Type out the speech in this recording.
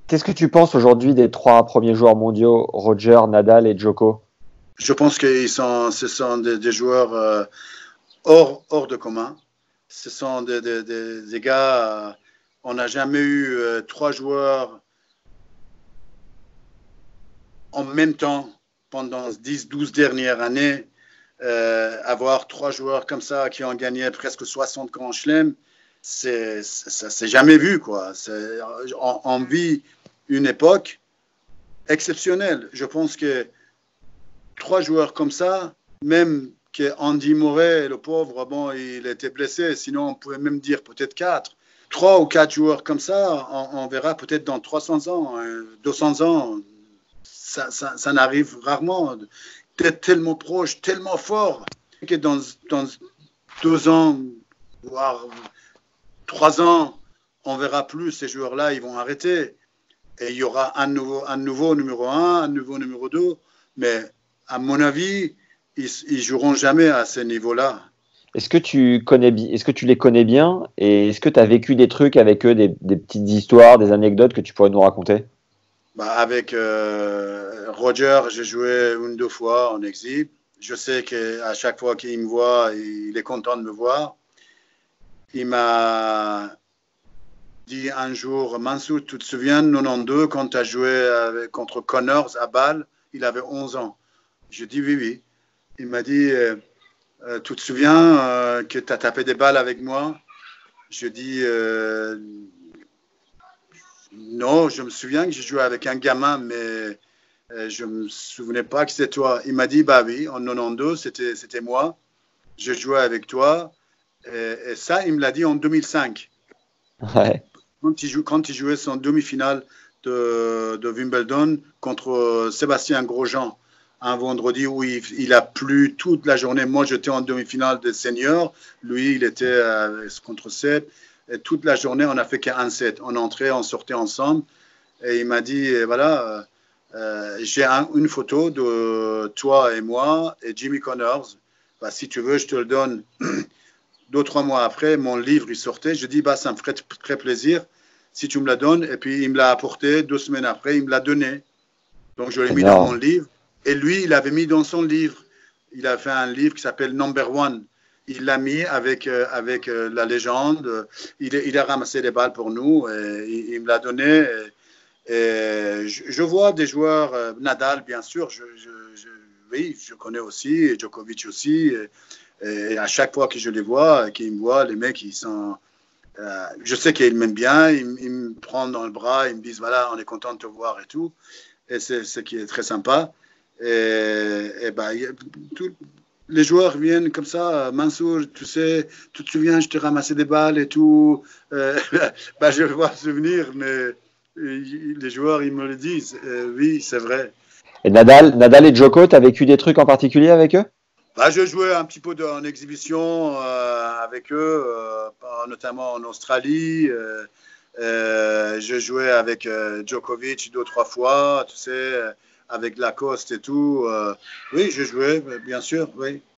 Qu'est-ce que tu penses aujourd'hui des trois premiers joueurs mondiaux, Roger, Nadal et Djoko? Je pense que ce sont des joueurs hors de commun. Ce sont des gars, on n'a jamais eu trois joueurs en même temps pendant 10, 12 dernières années. Avoir trois joueurs comme ça qui ont gagné presque 60 grands chelems, ça s'est jamais vu, quoi. On vit une époque exceptionnelle. Je pense que trois joueurs comme ça, même que Andy Murray, le pauvre, bon, il était blessé, sinon on pouvait même dire peut-être quatre. Trois ou quatre joueurs comme ça, on verra peut-être dans 300 ans, 200 ans. Ça n'arrive rarement. D'être tellement proche, tellement fort, que dans 2 ans, voire 3 ans, on verra plus ces joueurs-là, ils vont arrêter. Et il y aura un nouveau numéro 1, un nouveau numéro 2. Mais à mon avis, ils joueront jamais à ce niveau-là. Est-ce que tu les connais bien et est-ce que tu as vécu des trucs avec eux, des petites histoires, des anecdotes que tu pourrais nous raconter? Bah, avec Roger, j'ai joué une, deux fois en exil. Je sais qu'à chaque fois qu'il me voit, il est content de me voir. Il m'a dit un jour, Mansour, tu te souviens, 92, quand tu as joué contre Connors à Bâle, il avait 11 ans. Je dis oui, oui. Il m'a dit, tu te souviens que tu as tapé des balles avec moi? Je dis, non, je me souviens que j'ai joué avec un gamin, mais je ne me souvenais pas que c'était toi. Il m'a dit, bah oui, en 92, c'était moi. Je jouais avec toi. Et ça, il me l'a dit en 2005. Ouais. Quand il jouait son demi-finale de Wimbledon contre Sébastien Grosjean, un vendredi où il a plu toute la journée. Moi, j'étais en demi-finale des seniors. Lui, il était contre Seb. Et toute la journée, on n'a fait qu'un set. On entrait, on sortait ensemble. Et il m'a dit, voilà, j'ai une photo de toi et moi et Jimmy Connors. Bah, si tu veux, je te le donne. 2, 3 mois après, mon livre, il sortait. Je dis, bah, ça me ferait très plaisir si tu me la donnes. Et puis, il me l'a apporté 2 semaines après, il me l'a donné. Donc, je l'ai mis dans mon Énorme. livre. Et lui, il avait mis dans son livre. Il a fait un livre qui s'appelle Number One. Il l'a mis avec la légende. Il a ramassé les balles pour nous. Et il me l'a donné. Et je vois des joueurs, Nadal, bien sûr. Oui, je connais aussi. Et Djokovic aussi. Et à chaque fois que je les vois, qu'ils me voient, les mecs, ils sont. Je sais qu'ils m'aiment bien, ils me prennent dans le bras, ils me disent voilà, on est content de te voir et tout. Et c'est ce qui est très sympa. Et bah, les joueurs viennent comme ça, Mansour, tu sais, tu te souviens, je t'ai ramassé des balles et tout. Bah, je vois souvenir, mais les joueurs, ils me le disent. Oui, c'est vrai. Et Nadal et Djoko, tu as vécu des trucs en particulier avec eux? Bah, je jouais un petit peu en exhibition avec eux, notamment en Australie. Je jouais avec Djokovic 2, 3 fois, tu sais, avec Lacoste et tout. Oui, je jouais, bien sûr, oui.